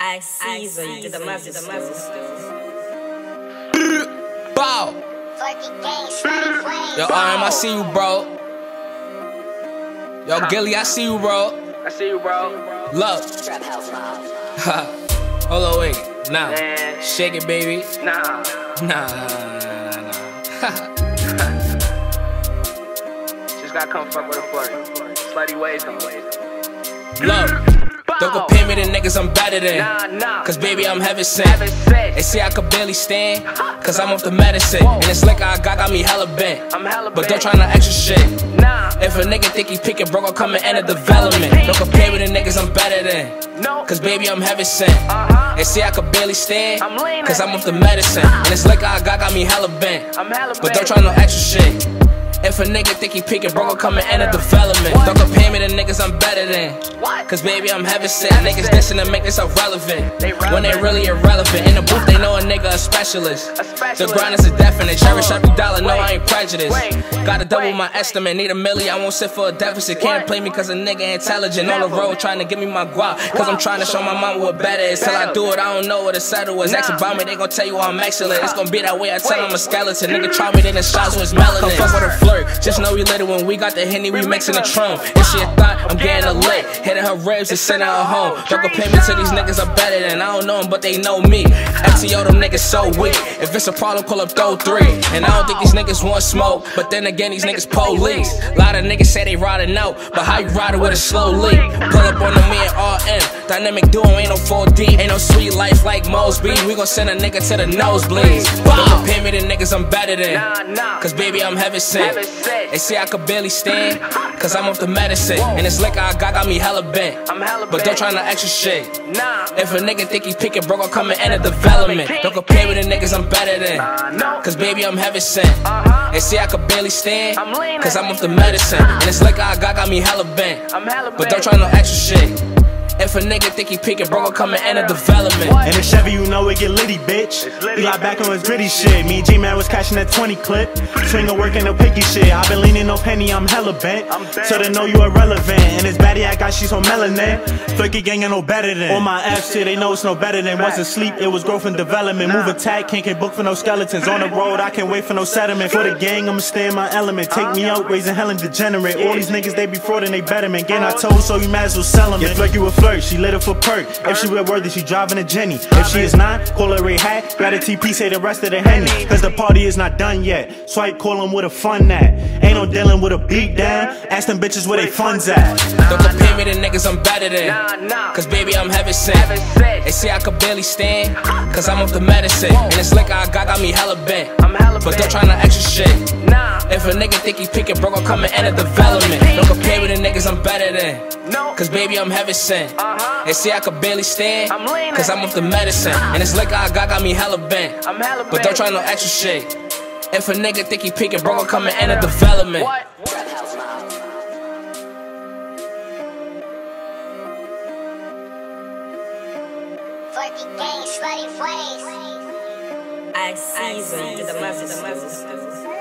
I see you to the masses. Bow. Yo, I see you, bro. Yo, Gilly, I see you, bro. I see you, bro. Look. Hold on, wait. Nah. Man. Shake it, baby. Nah. Nah. Just gotta come fuck with a flirt. Slutty ways though. Look. Don't compare me to niggas I'm better than. Nah. Cause baby, I'm heaven sent. They say I could barely stand. Cause I'm off the medicine. And it's like I got me hella bent. I'm hella But bent. don't try no extra shit. Nah. If a nigga think he pickin' broke, I'll come and enter development. Don't compare me to niggas I'm better than. No. Cause baby, I'm heaven sent. They say I could barely stand. I'm leaning. Cause I'm off the medicine. And it's like I got me hella bent. I'm hella But don't bent. try no extra shit. If a nigga think he pickin' broke, I'll come and enter development. Don't compare me to niggas I'm better than. What? Cause baby, I'm heaven sent. Niggas dissing to make this irrelevant. They When they relevant. really irrelevant. In the booth, they know a nigga a specialist. The grind is a definite. Cherish every dollar, no, I ain't prejudiced. Gotta double my estimate. Need a milli, I won't sit for a deficit. Can't play me cause a nigga intelligent. On the road trying to give me my guap. Cause I'm trying to show my mama what better is. Till I do it, I don't know what a settle is. Ask about me, they gon' tell you I'm excellent. It's gon' be that way, I tell I'm a skeleton. Nigga try me, then the shots was melanin. Come fuck with a flirt. Just know we lit it when we got the Henny, we mixing the Trump. If she a thought, I'm getting a lit. Hitting her ribs and sending her home. Don't compare me to these niggas are better than. I don't know them, but they know me. FTO, them niggas so weak. If it's a problem, call up throw 3. And I don't think these niggas want smoke. But then again, these niggas police. Lot of niggas say they riding out. But how you riding with a slow leak? Pull up on the me and RM. Dynamic duo, ain't no 4D. Ain't no sweet life like Mosby. We gon' send a nigga to the nosebleeds. Don't compare me to niggas I'm better than. Nah. Cause baby, I'm heaven sent. They say I could barely stand. Cause I'm off the medicine. And it's like I got me hella bent. I'm hella But don't try no extra shit. Nah. If a nigga think he pickin' broke, I'll come and enter development. Don't compare me to niggas I'm better than. No. Cause baby, I'm heaven sent. They say I could barely stand. I'm leaning. Cause I'm off the medicine. And it's like I got me hella bent. I'm hella But bent. don't try no extra shit. If a nigga think he pickin' broke, I'll come and enter development. In the Chevy, you know it get litty, bitch. litty. Eli back on his gritty shit. Me and G-Man was cashing that 20 clip. Swinger working no picky shit. I been leaning no penny, I'm hella bent. So they know you irrelevant. And this baddie I got, she's on melanin. Flicky gang ain't no better than. On my F shit, they know it's no better than. Wasn't sleep, it was growth and development. Move attack, can't get booked for no skeletons. On the road, I can't wait for no settlement. For the gang, I'ma stay in my element. Take me out, raising hell and degenerate. All these niggas, they be fraud and they betterment. Gain I told, so you might as well sell them. Yeah, flirt you a flirt, she lit it for perk. If she with worthy, she driving a Jenny. If she is not, call her Ray Hat. Grab a TP, say the rest of the Henny. Cause the party is not done yet. Swipe, call them with a fun at. Ain't no dealing with a beat down. Ask them bitches where they funds at. Don't compare me to niggas I'm better than. Nah. Cause baby, I'm heaven sent. They say I could barely stand. Cause I'm off the medicine. And it's like I got me hella bent. I'm hella But bent. don't try no extra shit. Nah. If a nigga think he pickin' broke, I'll come and enter development. Don't compare me to niggas I'm better than. No. Cause baby, I'm heaven sent. They say I could barely stand. I'm leaning. Cause I'm off the medicine. And it's like I got me hella bent. I'm hella bent. But don't try no extra shit. If a nigga think he pickin' broke, I'll come and enter development. What? I see you to the masses.